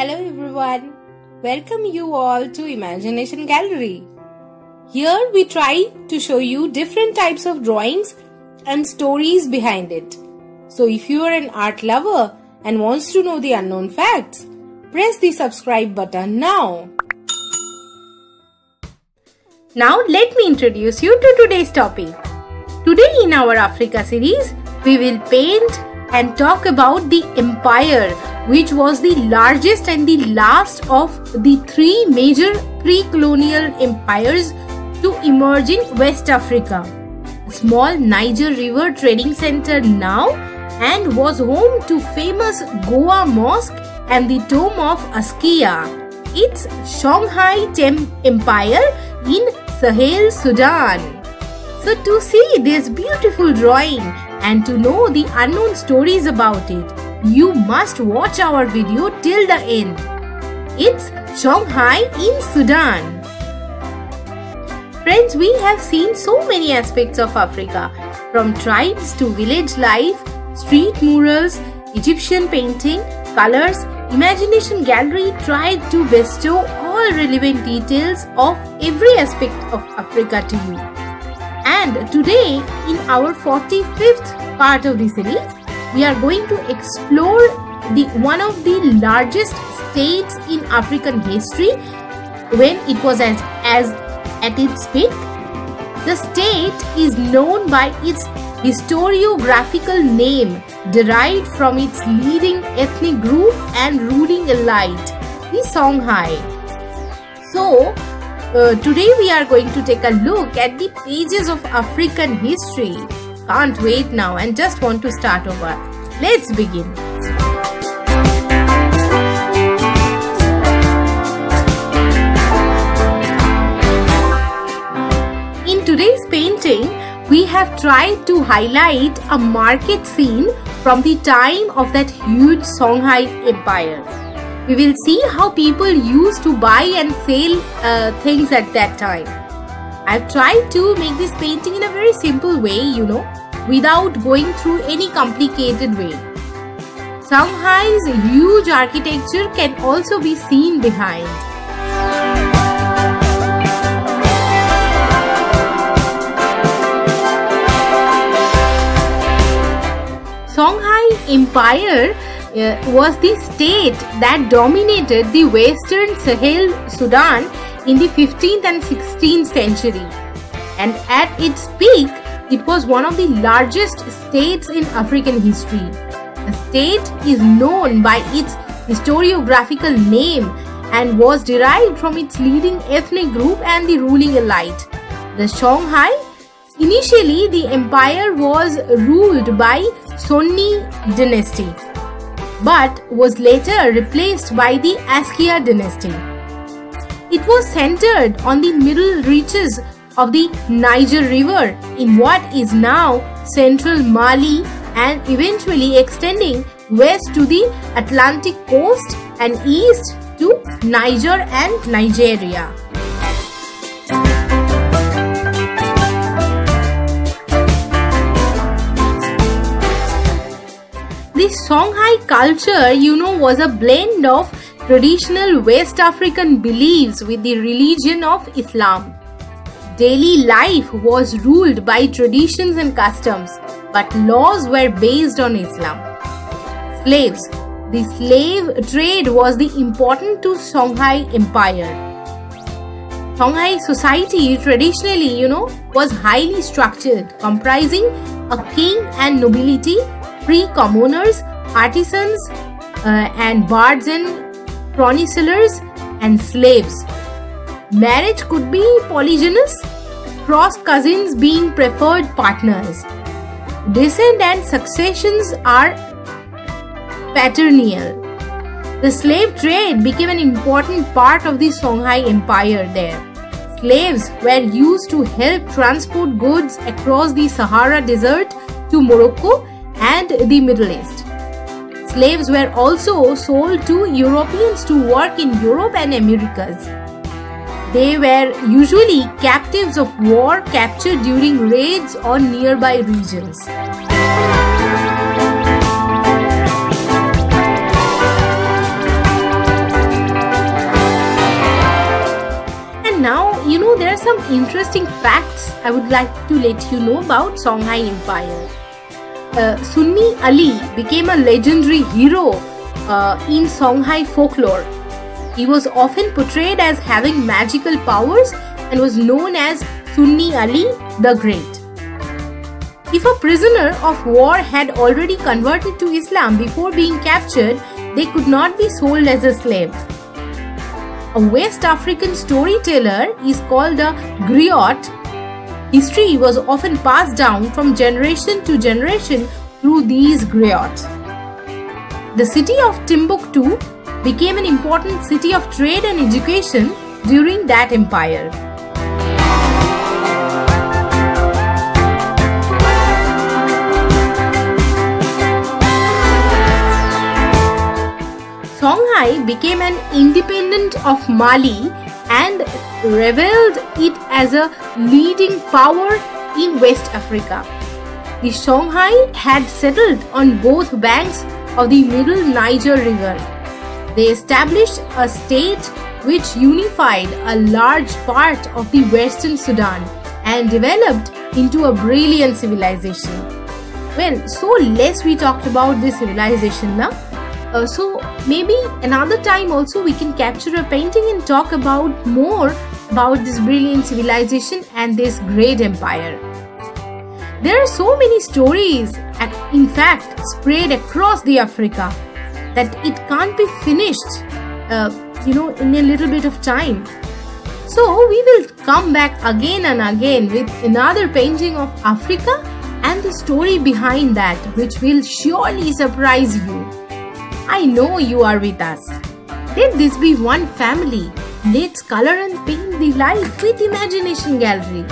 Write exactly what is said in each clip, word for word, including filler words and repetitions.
Hello everyone, welcome you all to Imagination Gallery. Here we try to show you different types of drawings and stories behind it. So if you are an art lover and wants to know the unknown facts, press the subscribe button now. Now let me introduce you to today's topic. Today in our Africa series, we will paint and talk about the empire, which was the largest and the last of the three major pre-colonial empires to emerge in West Africa. Small Niger River trading center now and was home to famous Goa Mosque and the tomb of Askia. It's Songhai Empire in Sahel, Sudan. So to see this beautiful drawing and to know the unknown stories about it, you must watch our video till the end. It's Songhai in Sudan. Friends, we have seen so many aspects of Africa, from tribes to village life, street murals, Egyptian painting, colors. Imagination Gallery tried to bestow all relevant details of every aspect of Africa to you. And today, in our forty-fifth part of the series, we are going to explore the one of the largest states in African history when it was as, as at its peak. The state is known by its historiographical name, derived from its leading ethnic group and ruling elite, the Songhai. So, uh, today we are going to take a look at the pages of African history. Can't wait now and just want to start over. Let's begin. In today's painting, we have tried to highlight a market scene from the time of that huge Songhai Empire. We will see how people used to buy and sell uh, things at that time. I've tried to make this painting in a very simple way, you know, without going through any complicated way. Songhai's huge architecture can also be seen behind. Songhai Empire uh, was the state that dominated the western Sahel, Sudan in the fifteenth and sixteenth century. And at its peak, it was one of the largest states in African history. The state is known by its historiographical name and was derived from its leading ethnic group and the ruling elite, the Songhai. Initially, the empire was ruled by Sonni dynasty, but was later replaced by the Askia dynasty. It was centered on the middle reaches of the Niger River in what is now central Mali and eventually extending west to the Atlantic coast and east to Niger and Nigeria. The Songhai culture, you know, was a blend of traditional West African beliefs with the religion of Islam. Daily life was ruled by traditions and customs, but laws were based on Islam. Slaves. The slave trade was the important to Songhai Empire. Songhai society traditionally, you know, was highly structured, comprising a king and nobility, free commoners, artisans, uh, and bards and chrony-sellers, and slaves. Marriage could be polygynous, cross cousins being preferred partners. Descent and successions are patrilineal. The slave trade became an important part of the Songhai Empire there. Slaves were used to help transport goods across the Sahara Desert to Morocco and the Middle East. Slaves were also sold to Europeans to work in Europe and Americas. They were usually captives of war captured during raids on nearby regions. some interesting facts I would like to let you know about Songhai Empire. Uh, Sunni Ali became a legendary hero uh, in Songhai folklore. He was often portrayed as having magical powers and was known as Sunni Ali the Great. If a prisoner of war had already converted to Islam before being captured, they could not be sold as a slave. A West African storyteller is called a griot. History was often passed down from generation to generation through these griots. The city of Timbuktu became an important city of trade and education during that empire. Songhai became an independent of Mali and revealed it as a leading power in West Africa. The Songhai had settled on both banks of the Middle Niger River. They established a state which unified a large part of the Western Sudan and developed into a brilliant civilization. Well, so less we talked about this civilization now. Uh, so maybe another time also we can capture a painting and talk about more about this brilliant civilization and this great empire. There are so many stories, in fact, spread across the Africa that it can't be finished, uh, you know, in a little bit of time. So we will come back again and again with another painting of Africa and the story behind that, which will surely surprise you. I know you are with us. Let this be one family. Let's color and paint the life with Imagination Gallery.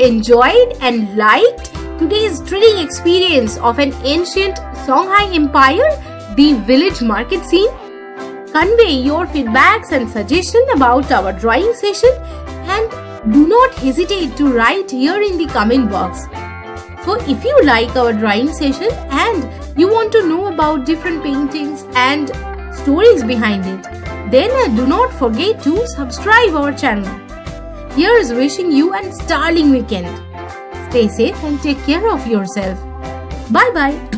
enjoyed and liked today's thrilling experience of an ancient Songhai Empire, the village market scene? Convey your feedbacks and suggestions about our drawing session and do not hesitate to write here in the comment box. So if you like our drawing session and you want to know about different paintings and stories behind it, then do not forget to subscribe our channel. Here is wishing you a sterling weekend. Stay safe and take care of yourself. Bye bye.